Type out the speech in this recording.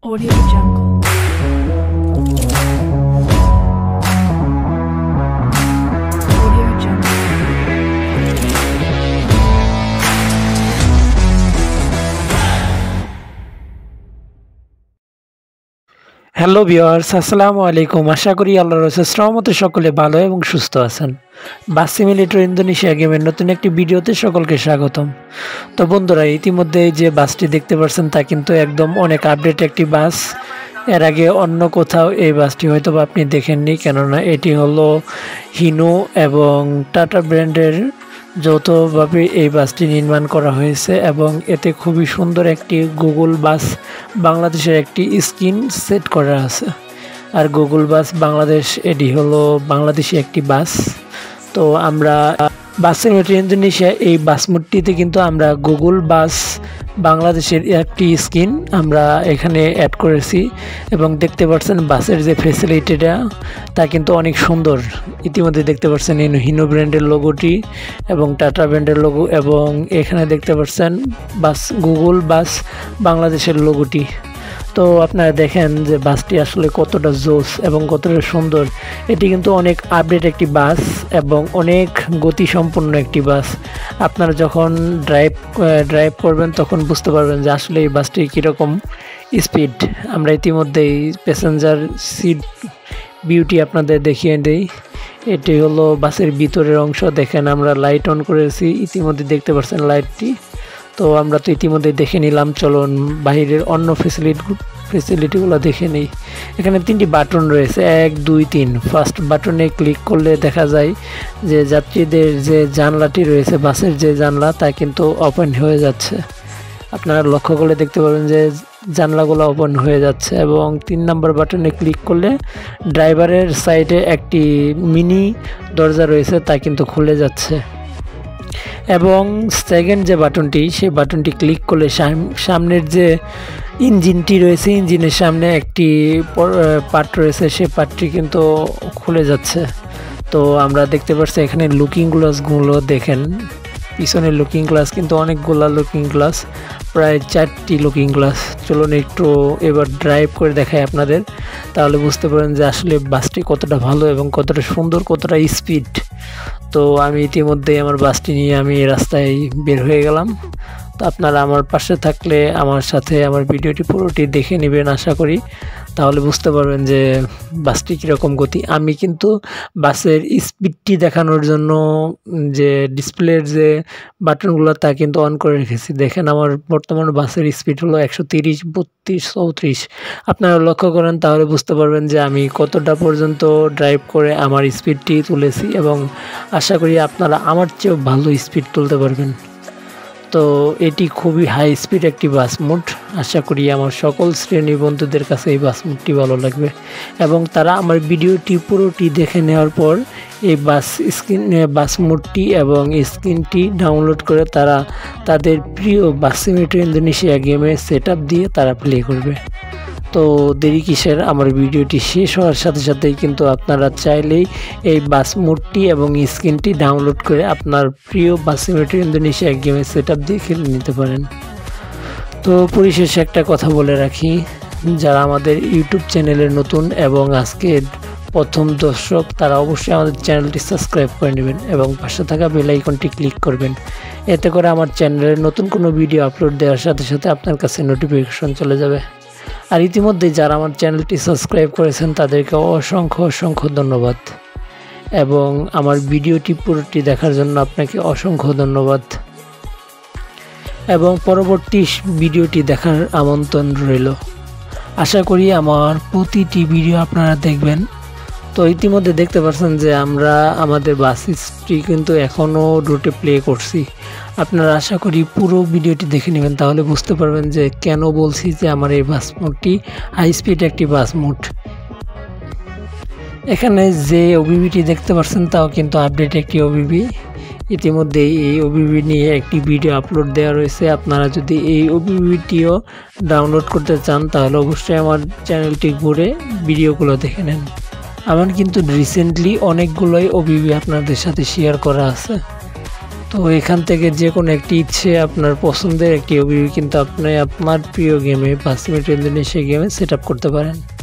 𝐴udioJungle। Hello viewers, আসসালামু আলাইকুম। আশা করি আল্লাহর অশেষ রহমতে সকলে ভালো এবং সুস্থ আছেন। বাস সিমুলেটর ইন্দোনেশিয়া গেমের নতুন একটি ভিডিওতে সকলকে স্বাগতম। তো বন্ধুরা, ইতিমধ্যে যে বাসটি দেখতে পাচ্ছেন তা কিন্তু একদম অনেক আপডেট একটি বাস। এর আগে অন্য কোথাও এই বাসটি হয়তো আপনি দেখেননি, কেননা এটি হলো হিনো এবং টাটা ব্র্যান্ডের যৌথভাবে এই বাসটি নির্মাণ করা হয়েছে এবং এতে খুবই সুন্দর একটি গুগল বাস বাংলাদেশের একটি স্ক্রিন সেট করা আছে। আর গুগল বাস বাংলাদেশ, এটি হলো বাংলাদেশি একটি বাস। তো আমরা বাস সিমুলেটর ইন্দোনেশিয়া এই বাস মোডটিতে কিন্তু আমরা গুগল বাস বাংলাদেশের একটি স্ক্রিন আমরা এখানে অ্যাড করেছি এবং দেখতে পাচ্ছেন বাসের যে ফ্যাসিলিটিটা তা কিন্তু অনেক সুন্দর। ইতিমধ্যে দেখতে পাচ্ছেন হিনো ব্র্যান্ডের লোগোটি এবং টাটা ব্র্যান্ডের লোগো, এবং এখানে দেখতে পাচ্ছেন বাস গুগল বাস বাংলাদেশের লোগোটি। তো আপনারা দেখেন যে বাসটি আসলে কতটা জোস এবং কতটা সুন্দর। এটি কিন্তু অনেক আপডেট একটি বাস এবং অনেক গতিসম্পন্ন একটি বাস। আপনারা যখন ড্রাইভ করবেন তখন বুঝতে পারবেন যে আসলে এই বাসটি কীরকম স্পিড। আমরা ইতিমধ্যেই প্যাসেঞ্জার সিট বিউটি আপনাদের দেখিয়ে দেই। এটি হলো বাসের ভিতরের অংশ। দেখেন আমরা লাইট অন করেছি, ইতিমধ্যে দেখতে পাচ্ছেন লাইটটি। তো আমরা তো ইতিমধ্যে দেখে নিলাম, চলুন বাহিরের অন্য ফেসিলিটিগুলো দেখে নিই। এখানে 3টি বাটন রয়েছে, 1, 2, 3। ফার্স্ট বাটনে ক্লিক করলে দেখা যায় যে যাত্রীদের যে জানলাটি রয়েছে, বাসের যে জানলা তা কিন্তু ওপেন হয়ে যাচ্ছে। আপনারা লক্ষ্য করলে দেখতে পাবেন যে জানলাগুলো ওপেন হয়ে যাচ্ছে। এবং 3 নম্বর বাটনে ক্লিক করলে ড্রাইভারের সাইডে একটি মিনি দরজা রয়েছে তা কিন্তু খুলে যাচ্ছে। এবং সেকেন্ড যে বাটনটি, সেই বাটনটি ক্লিক করলে সামনের যে ইঞ্জিনটি রয়েছে, ইঞ্জিনের সামনে একটি পার্ট রয়েছে, সেই পার্টটি কিন্তু খুলে যাচ্ছে। তো আমরা দেখতে পাচ্ছি এখানে লুকিং গ্লাসগুলো দেখেন, পিছনের লুকিং গ্লাস কিন্তু অনেকগুলো লুকিং গ্লাস, প্রায় 4টি লুকিং গ্লাস। চলুন একটু এবার ড্রাইভ করে দেখাই আপনাদের, তাহলে বুঝতে পারেন যে আসলে বাসটি কতটা ভালো এবং কতটা সুন্দর, কতটা স্পিড। তো আমি ইতিমধ্যেই আমার বাসটি নিয়ে আমি রাস্তায় বের হয়ে গেলাম। তো আপনারা আমার পাশে থাকলে আমার সাথে আমার ভিডিওটি পুরোটি দেখে নেবেন আশা করি, তাহলে বুঝতে পারবেন যে বাসটি কীরকম গতি। আমি কিন্তু বাসের স্পিডটি দেখানোর জন্য যে ডিসপ্লের যে বাটনগুলো তা কিন্তু অন করে রেখেছি। দেখেন আমার বর্তমান বাসের স্পিড হলো 130, 32, 34। আপনারা লক্ষ্য করেন তাহলে বুঝতে পারবেন যে আমি কতটা পর্যন্ত ড্রাইভ করে আমার স্পিডটি তুলেছি, এবং আশা করি আপনারা আমার চেয়েও ভালো স্পিড তুলতে পারবেন। তো এটি খুবই হাই স্পিড একটি বাস মোড। আশা করি আমার সকল শ্রেণী বন্ধুদের কাছে এই বাস মোডটি ভালো লাগবে, এবং তারা আমার ভিডিওটি পুরোটি দেখে নেওয়ার পর এই বাস মোডটি এবং স্ক্রিনটি ডাউনলোড করে তারা তাদের প্রিয় বাস সিমুলেটর ইন্দোনেশিয়া গেমে সেটআপ দিয়ে তারা প্লে করবে। তো দেরি কিসের, আমার ভিডিওটি শেষ হওয়ার সাথে সাথেই কিন্তু আপনারা চাইলেই এই বাস মোডটি এবং স্ক্রিনটি ডাউনলোড করে আপনার প্রিয় বাস সিমুলেটর ইন্দোনেশিয়া গেমে সেটআপ দিয়ে খেলে নিতে পারেন। তো পরিশেষে একটা কথা বলে রাখি, যারা আমাদের ইউটিউব চ্যানেলের নতুন এবং আজকের প্রথম দর্শক, তারা অবশ্যই আমাদের চ্যানেলটি সাবস্ক্রাইব করে নেবেন এবং পাশে থাকা বেল আইকনটি ক্লিক করবেন। এতে করে আমার চ্যানেলের নতুন কোনো ভিডিও আপলোড দেওয়ার সাথে সাথে আপনার কাছে নোটিফিকেশন চলে যাবে। আর ইতিমধ্যে যারা আমার চ্যানেলটি সাবস্ক্রাইব করেছেন তাদেরকে অসংখ্য ধন্যবাদ, এবং আমার ভিডিওটি পুরোটি দেখার জন্য আপনাকে অসংখ্য ধন্যবাদ, এবং পরবর্তী ভিডিওটি দেখার আমন্ত্রণ রইল। আশা করি আমার প্রতিটি ভিডিও আপনারা দেখবেন। তো ইতিমধ্যে দেখতে পাচ্ছেন যে আমরা আমাদের বাসটি কিন্তু এখনও রুটে প্লে করছি। আপনারা আশা করি পুরো ভিডিওটি দেখে নেবেন, তাহলে বুঝতে পারবেন যে কেন বলছি যে আমার এই বাস মোডটি হাই স্পিড একটি বাস মোড। এখানে যে ওবিবিটি দেখতে পাচ্ছেন তাও কিন্তু আপডেট একটি ওবিবি। ইতিমধ্যে এই ওবিবি নিয়ে একটি ভিডিও আপলোড দেওয়া রয়েছে। আপনারা যদি এই ওবিবিটিও ডাউনলোড করতে চান তাহলে অবশ্যই আমার চ্যানেলটি ঘুরে ভিডিওগুলো দেখে নেন। আমার কিন্তু রিসেন্টলি অনেকগুলোই ওবিবি আপনাদের সাথে শেয়ার করা আছে। তো এখান থেকে যে কোনো একটি ইচ্ছে আপনার পছন্দের একটি ওবিবি কিন্তু আপনি আপনার প্রিয় গেমে বাস সিমুলেটর ইন্দোনেশিয়া গেমে সেট আপ করতে পারেন।